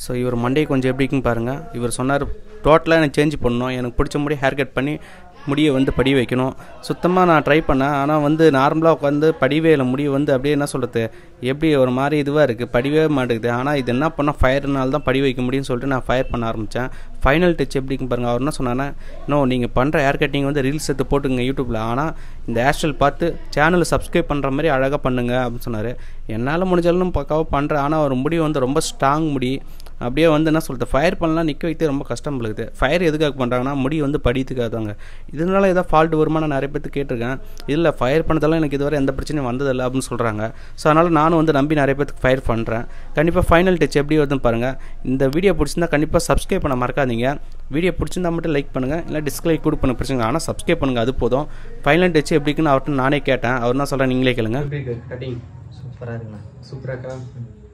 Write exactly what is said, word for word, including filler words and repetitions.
So இவர் Monday கொஞ்சம் எப்படிக்குன்னு பாருங்கள். இவர் சொன்னார் டோட்டலாக எனக்கு சேஞ்ச் பண்ணணும், எனக்கு பிடிச்ச முடி ஹேர் கட் பண்ணி முடியை வந்து படி வைக்கணும். சுத்தமாக நான் ட்ரை பண்ணேன், ஆனால் வந்து நார்மலாக உட்காந்து படிவே இல்லை. முடியை வந்து அப்படியே என்ன சொல்கிறது, எப்படி ஒரு மாதிரி இதுவாக இருக்குது, படிவே மாட்டேங்குது. ஆனால் இது என்ன பண்ணால் ஃபயர்னால தான் படி வைக்க முடியும்னு சொல்லிட்டு நான் ஃபயர் பண்ண ஆரம்பித்தேன். ஃபைனல் டச் எப்படின்னு பாருங்கள். அவர் என்ன சொன்னாங்கன்னா, இன்னும் நீங்கள் பண்ணுற ஹேர் கட்டிங் வந்து ரீல்ஸ் எடுத்து போட்டுங்க யூடியூப்பில், ஆனால் இந்த ஹேர் ஸ்டைல் பார்த்து சேனலை சப்ஸ்கிரைப் பண்ணுற மாதிரி அழகாக பண்ணுங்க அப்படின்னு சொன்னார். என்னால் முடிஞ்சாலும் பக்காவாக பண்ணுறேன், ஆனால் ஒரு முடி வந்து ரொம்ப ஸ்ட்ராங் முடி. அப்படியே வந்து என்ன சொல்கிறது, ஃபயர் பண்ணலாம் நிற்க வைத்து ரொம்ப கஷ்டம் இருக்குது. ஃபயர் எதுக்காக பண்ணுறாங்கன்னா முடி வந்து படித்துக்காதாங்க. இதனால ஏதாவது ஃபால்ட் வருமானம் நிறைய பேர்த்து கேட்டிருக்கேன். இதில் ஃபயர் பண்ணதெல்லாம் எனக்கு இதுவரை எந்த பிரச்சனையும் வந்ததில்லை அப்படின்னு சொல்கிறாங்க. ஸோ அதனால் நானும் வந்து நம்பி நிறைய பேருக்கு ஃபயர் பண்ணுறேன். கண்டிப்பாக ஃபைனல் டச் எப்படி வருதுன்னு பாருங்கள். இந்த வீடியோ பிடிச்சிருந்தா கண்டிப்பாக சப்ஸ்கிரைப் பண்ண மறக்காதீங்க. வீடியோ பிடிச்சிருந்தா மட்டும் லைக் பண்ணுங்கள், இல்லை டிஸ்லைக் கூட பண்ண பிரச்சனை, ஆனால் சப்ஸ்கிரைப் பண்ணுங்கள், அது போதும். ஃபைனல் டச் எப்படின்னு அவர்கிட்ட நானே கேட்டேன். அவர் என்ன சொல்கிறேன் நீங்களே கேளுங்க. கட்டிங் சூப்பராக இருக்குண்ணா. சூப்பராக்கா.